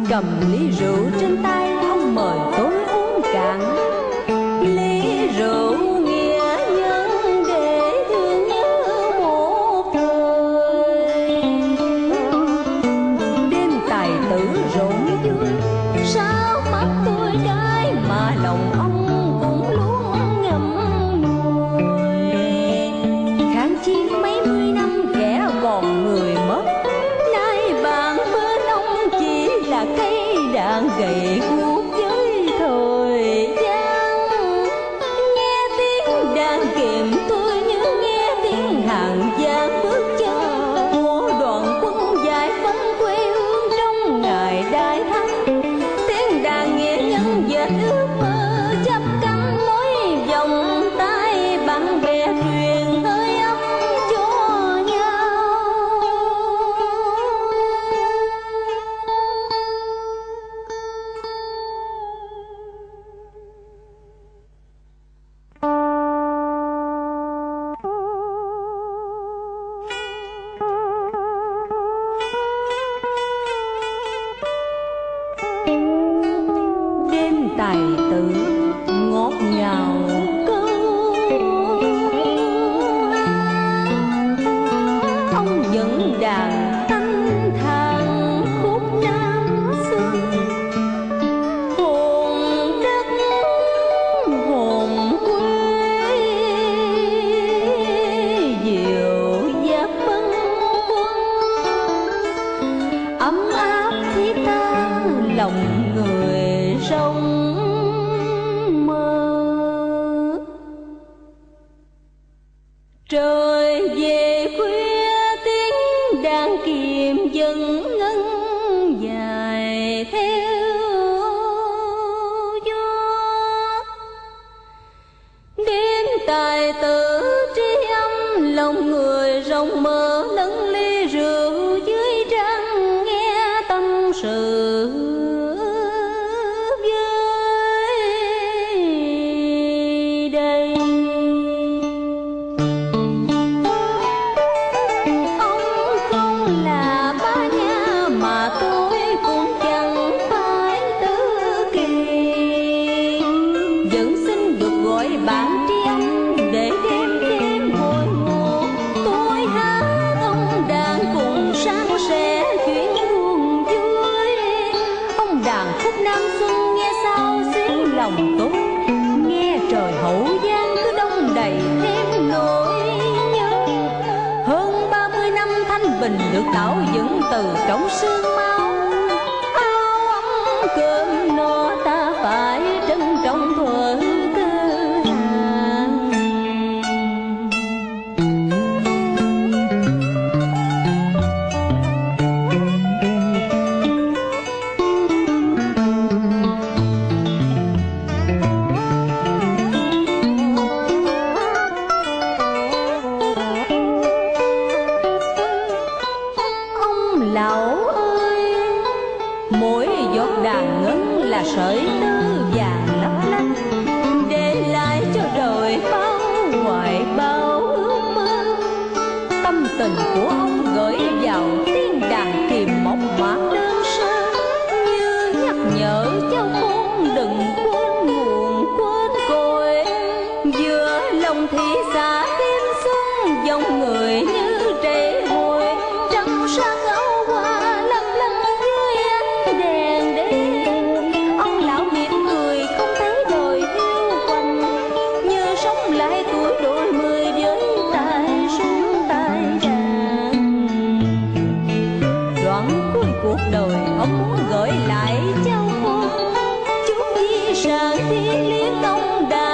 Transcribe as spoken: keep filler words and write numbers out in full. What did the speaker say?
cầm ly rượu trên tay, ông mời tôi uống cạn. Ly rượu nghĩa nhân để thương nhớ một thời. Đêm tài tử rộn vui, sao mắt tôi cái mà lòng ông cũng luôn ngậm ngùi. Kháng chiến mấy mươi năm kẻ còn người mất, nay bạn bên ông chỉ là cây đàn gậy guốc với thời gian. Nghe tiếng đàn kiềm tôi như nghe tiếng hàng giang bước chân của đoàn quân giải phóng quê hương trong ngày đại thắng. Tiếng đàn nghĩa nhân dệt ước mơ chấp cánh mối vòng tay, bạn bè truyền hơi ấm cho nhau. Đêm tài tử ngọt ngào câu hát, ông vẫn đàn thanh thang khúc nam xưa. Hồn đất hồn quê diệu dạt bâng khuâng, ấm áp thiết tha lòng người rong mơ. Trời về khuya tiếng đàn kiềm dần ngân dài theo gió. Đêm tài tử tri âm lòng người rộng mở, nâng ly rượu dưới trăng nghe tâm sự với đây. Ông không là ba nhà mà tôi cũng chẳng phải tứ kỳ, vẫn xin được gọi bạn tri âm để đêm đêm hồi ngộ. Tôi hát ông đàn cùng san sẻ chuyện buồn vui. Ông đàn khúc nam xuân nghe sao xuyến lòng tôi, nghe trời hậu giang cứ đông đầy thêm nỗi nhớ. Hơn ba mươi năm thanh bình được tạo dựng từ trong xương máu. Áo ấm cơm no ta phải trân trọng thuở cơ hàng. Ông lão ơi, mỗi giọt đàn ngân là sợi tơ vàng lấp lánh, để lại cho đời bao hoài bao ước mơ. Tâm tình của ông gửi vào tiếng đàn kiềm mộc mạc đơn sơ, như nhắc nhở cháu con đừng quên nguồn quên cội. Giữa lòng thị xã đêm xuân dòng người như trễ hồi, trăng sáng áo hoa lấp lánh dưới ánh đèn đêm. Ông lão mỉm cười không thấy đời hiu quạnh, như sống lại tuổi đôi mươi với tài xuống tay đàn. Đoạn cuối cuộc đời ông muốn gửi lại cháu con chút di sản thiêng liêng ông đàn.